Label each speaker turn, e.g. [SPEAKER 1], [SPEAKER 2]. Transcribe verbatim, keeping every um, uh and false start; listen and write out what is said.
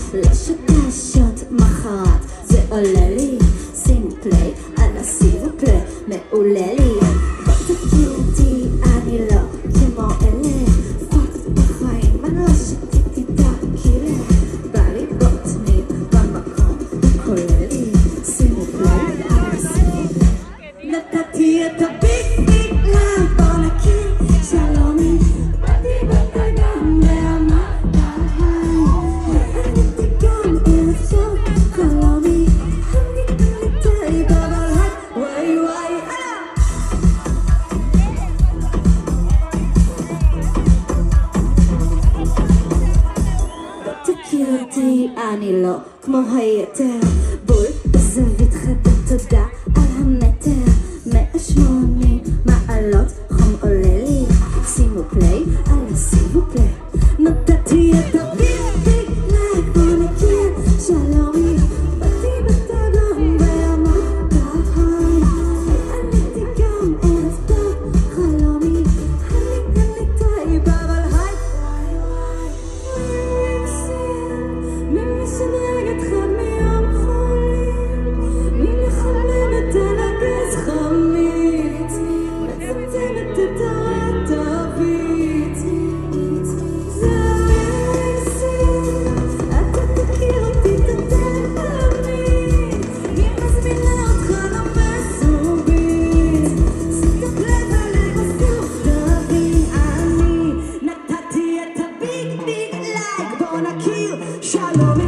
[SPEAKER 1] לא שותה שוט מחרת, זה עולה לי. שימו פליי על הסיבוב פליי, מעולה לי. בוא תכיר אותי, אני לא כמו אלה. פאק בחיים, אני לא שתיתי את הכאלה. בא לי בוטנים במקום, וכולל לי. שימו פליי על הסיבוב. נתתי את הביג ביג לב, בוא נכיר שלומי. באתי בתגן ואמרת היי, הייתי גם ערב טוב חלומי. אני קליטי בבלהק, וואי וואי הלאה. בוא תכיר אותי, אני לא כמו היתר. בול בזווית חדה, תודה על המטר. מאה ושמונים מעלות חום עולה לי. שימו פליי על הסיבוב פליי. נתתי את הביג ביג לייק, בוא נכיר שלומי. באתי בתגן ואמרת היי, עליתי גם ערב טוב חלומי. אני קליטי בבלהק, מי משדרגת חד מיום חולים, מי מחממת על הגז חמית, מצמצמת את הרטבית. זה המסים, אתה תכיר אותי, תתן עולמי. היא מזמינה אותך למסובים, שיתוק לב עלי בסוף תבין. אני נתתי את הביג ביג לייק, בוא נכיר שלומי.